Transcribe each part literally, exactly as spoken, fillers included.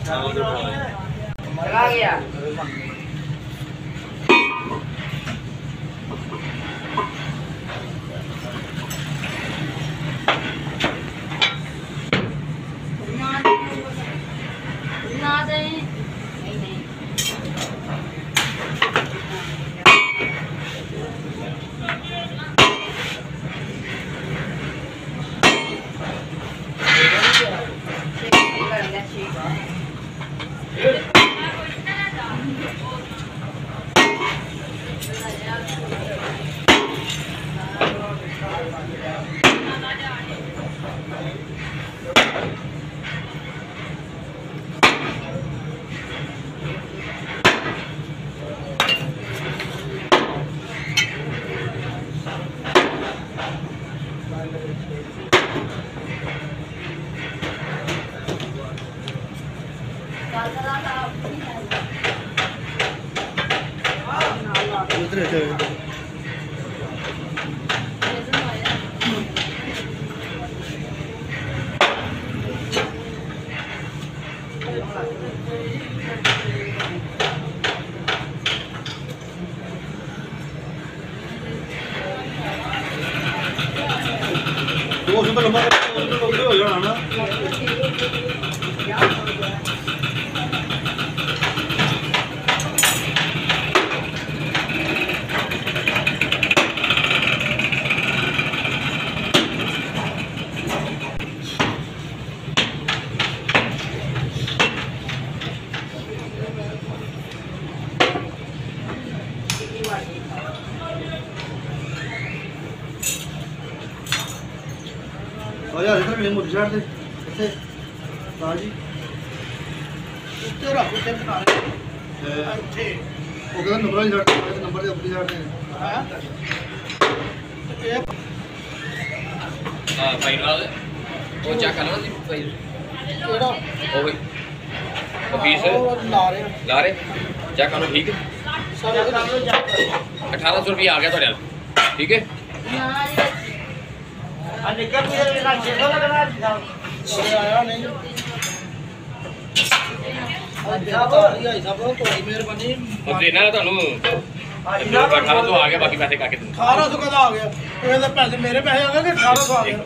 चला गया ना दे नहीं नहीं दो सौ तो लंबा हो जाना ना आया इधर भी मुझे छाड़ दे ऐसे ताजी उत्ते रख उत्ते बना ले ਇੱਥੇ ਉਹ ਕਹਿੰਦਾ ਨੰਬਰ ਹੀ ਛੱਡ ਦੇ ਨੰਬਰ ਦੇ ਉੱਪਰ ਛੱਡ ਦੇ ਹਾਂ ਇਹ ਹਾਂ ਫਾਈਲ ਵਾਲਾ ਉਹ ਚੈੱਕ ਕਰ ਲਓ ਜੀ ਫਾਈਲ ਕਿਹੜਾ ਉਹ ਵੀ ਆਫਿਸ ਲਾ ਰਹੇ ਲਾ ਰਹੇ ਚੈੱਕ ਕਰੋ ਠੀਕ ਹੈ ਸਰ अठारह सौ रुपया आ गया थोड़े ठीक है निकल मुझे छह सौ लगना आया नहीं मेहरबानी अब देना है ਤੁਹਾਨੂੰ अठारह सौ आ गया बाकी पैसे काके दूँ अठारह सौ का आ गया तो पैसे मेरे पैसे आ गए अठारह सौ आ गया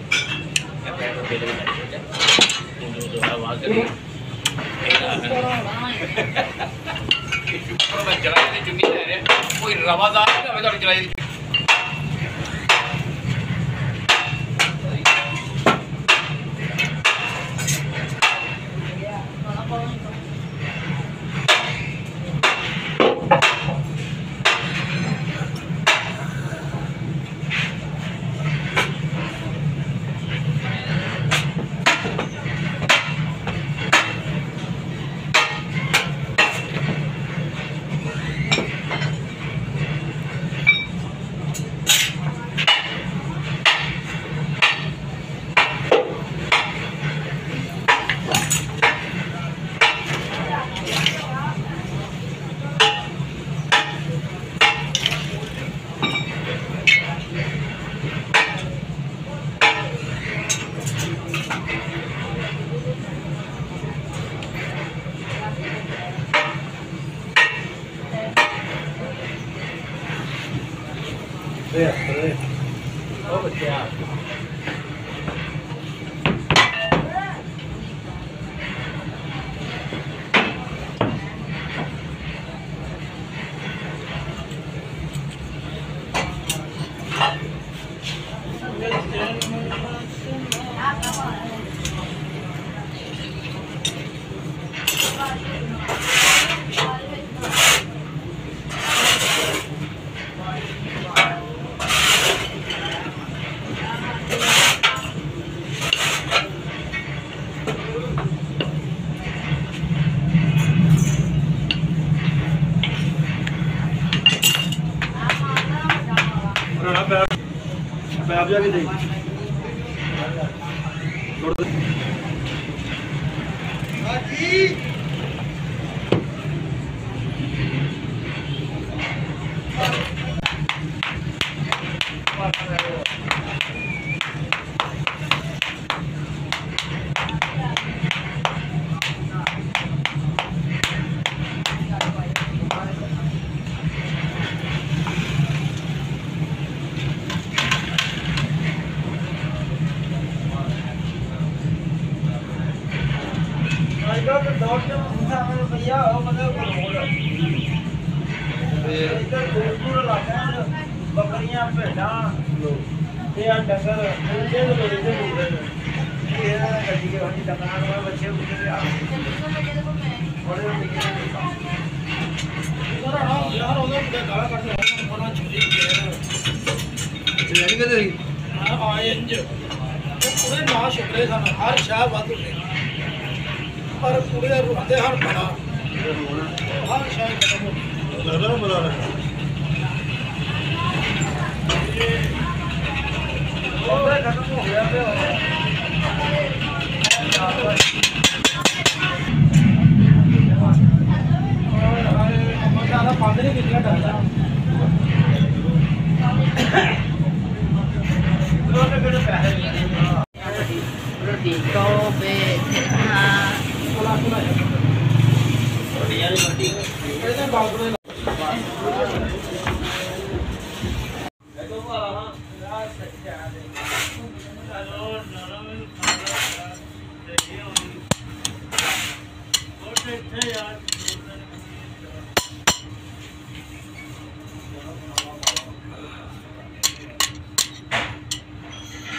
कोई रवादार चलाई Oh, but yeah. पैप जाके दे ਭੇਡਾਂ ਲੋ ਇਹ ਆ ਡੰਗਰ ਇਹਦੇ ਲੋੜੇ ਦੇ ਲੋੜੇ ਇਹ ਇਹਨਾਂ ਦਾ ਗੱਡੀ ਦੇ ਹੁੰਦੀ ਦੁਕਾਨ ਵਾਲੇ ਬੱਚੇ ਉੱਤੇ ਲਿਆ ਬੜੇ ਨਿੱਕੇ ਯਾਰ ਹਾਂ ਯਾਰ ਉਹਦਾ ਮੁੰਡਾ ਗਾਲਾਂ ਕੱਢ ਰਿਹਾ ਬਣਾ ਛੁਰੀ ਗਿਆ ਤੇ ਯਾਨੀ ਕਿਤੇ ਸੀ ਆ ਆਏ ਇੰਜ ਤੇ ਪੂਰੇ ਨਾ ਸ਼ੁਕਰੇ ਸਨ ਹਰ ਸ਼ਾਹ ਵਾਧੂ ਨੇ ਪਰ ਪੂਰੇ ਰੁੱਤੇ ਹਰ ਬੜਾ ਹਰ ਸ਼ਾਹ ਖਤਮ ਹੋ ਗਈ ਲੱਗਦਾ ਨਾ ਪਤਾ ਲੱਗਾ ਉਹ ਖਤਮ ਹੋ ਗਿਆ ਤੇ ਜ਼ਿਆਦਾ ਬੰਦ ਨਹੀਂ ਕੀਤੀਆਂ ਡਰਦਾ ਉਹਨੇ ਕਿਹੜੇ ਪੈਸੇ Rodrigo Becerra. ਇਹਦੇ ਬਾਗੜੇ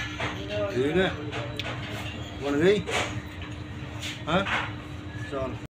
ठीक है बन गई हाँ चल